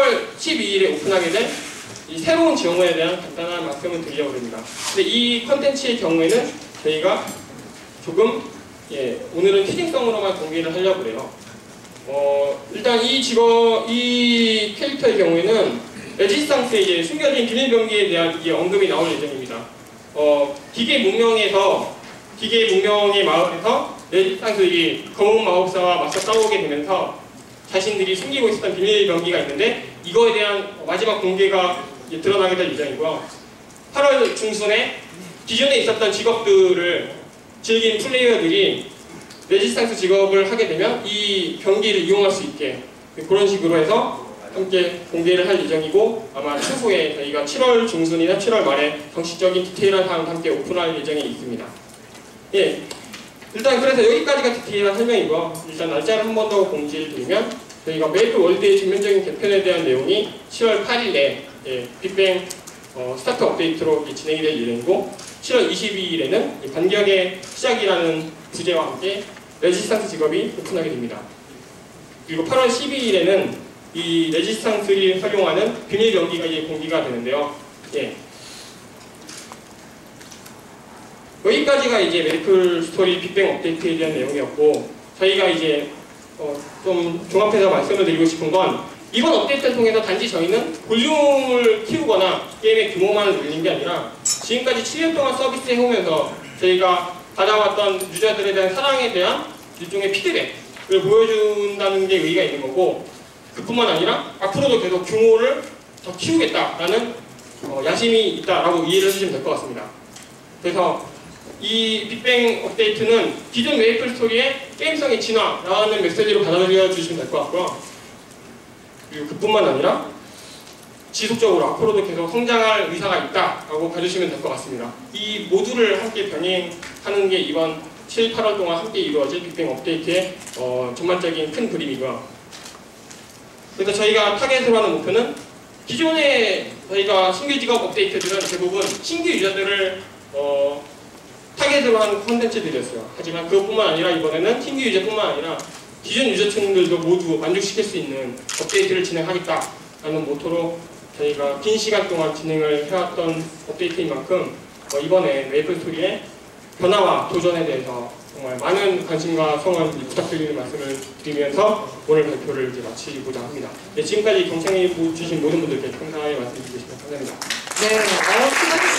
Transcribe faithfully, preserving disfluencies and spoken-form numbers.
칠월 십이일에 오픈하게 된 이 새로운 지원에 대한 간단한 말씀을 드리려고 합니다. 근데 이 컨텐츠의 경우에는 저희가 조금 예, 오늘은 캐릭성으로만 공개를 하려고 그래요. 어, 일단 이 직업, 이 캐릭터의 경우에는 레지스탕스의 이제 숨겨진 비밀병기에 대한 이제 언급이 나올 예정입니다. 어, 기계 문명에서, 기계 문명의 마을에서 레지스탕스 이 검은 마법사와 맞서 싸우게 되면서 자신들이 숨기고 있었던 비밀병기가 있는데 이거에 대한 마지막 공개가 이제 드러나게 될 예정이고요. 팔월 중순에 기존에 있었던 직업들을 즐긴 플레이어들이 레지스탕스 직업을 하게 되면 이 병기를 이용할 수 있게 그런 식으로 해서 함께 공개를 할 예정이고 아마 추후에 저희가 칠월 중순이나 칠월 말에 정식적인 디테일한 사항과 함께 오픈할 예정에 있습니다. 예, 일단 그래서 여기까지가 디테일한 설명이고요. 일단 날짜를 한 번 더 공지를 드리면 저희가 메이플 월드의 전면적인 개편에 대한 내용이 칠월 팔일에 예, 빅뱅 어, 스타트 업데이트로 진행이 될 예정이고 칠월 이십이일에는 반격의 시작이라는 주제와 함께 레지스탕스 직업이 오픈하게 됩니다. 그리고 팔월 십이일에는 이 레지스탕스를 활용하는 비밀 병기가 이제 공개가 되는데요. 예. 여기까지가 이제 메이플 스토리 빅뱅 업데이트에 대한 내용이었고 저희가 이제 어, 좀 종합해서 말씀을 드리고 싶은 건 이번 업데이트를 통해서 단지 저희는 볼륨을 키우거나 게임의 규모만을 늘린 게 아니라 지금까지 칠 년 동안 서비스 해오면서 저희가 받아왔던 유저들에 대한 사랑에 대한 일종의 피드백을 보여준다는 게 의의가 있는 거고 그뿐만 아니라 앞으로도 계속 규모를 더 키우겠다라는 어, 야심이 있다라고 이해를 해주시면 될 것 같습니다. 그래서 이 빅뱅 업데이트는 기존 메이플 스토리의 게임성의 진화라는 메시지로 받아들여 주시면 될 것 같고요. 그리고 그뿐만 아니라 지속적으로 앞으로도 계속 성장할 의사가 있다라고 봐주시면 될 것 같습니다. 이 모두를 함께 병행하는 게 이번 칠, 팔월 동안 함께 이루어질 빅뱅 업데이트의 어, 전반적인 큰 그림이고요. 그래서 저희가 타겟으로 하는 목표는 기존에 저희가 신규 직업 업데이트들은 대부분 신규 유저들을 어, 타겟으로 하는 콘텐츠들이었어요. 하지만 그것뿐만 아니라 이번에는 신규 유저뿐만 아니라 기존 유저층들도 모두 만족시킬 수 있는 업데이트를 진행하겠다라는 모토로 저희가 긴 시간 동안 진행을 해왔던 업데이트인 만큼 어, 이번에 메이플 스토리의 변화와 도전에 대해서 정말 많은 관심과 성원 부탁드리는 말씀을 드리면서 오늘 발표를 이제 마치고자 합니다. 네, 지금까지 경청해 주신 모든 분들께 감사의 말씀 드리겠습니다. 감사합니다. 네, 어, 수고하셨습니다.